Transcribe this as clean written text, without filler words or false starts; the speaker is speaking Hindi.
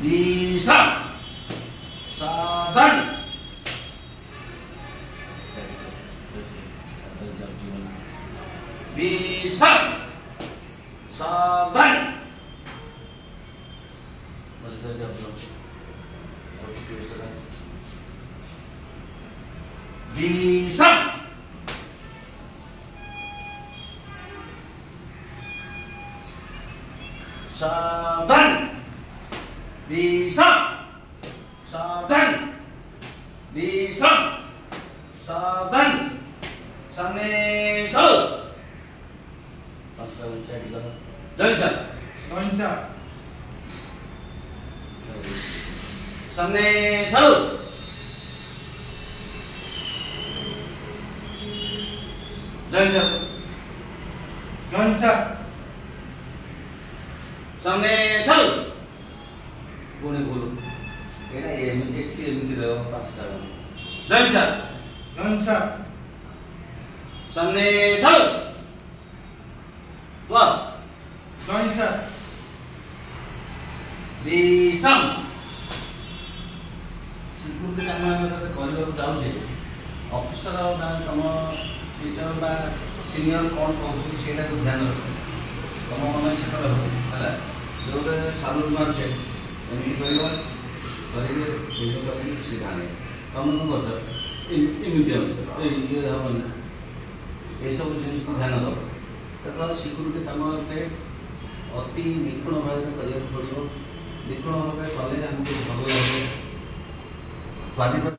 विश्राम साधन विश्राम साधन विश्राम साधन विश्राम साधन विश्राम साधन सामने सो सामने सो सामने सो पुणे बोलो एटा एमटी रहो पांचटा सामने सो वाह विश्राम सिक्योरिटी काम करने जाऊे ऑफिसर तुम टीचर बा सीनियर कौन कहूँ से ध्यान रख तुम मन इच्छा कर जो सालूट मारे एमती कर ध्यान तुम कौन कर हेनी ये सब जिन ध्यान दब देख सिक्योरिटी काम अति निपुण भाव करा पड़ो निपुण भाव कले आमको भल लगे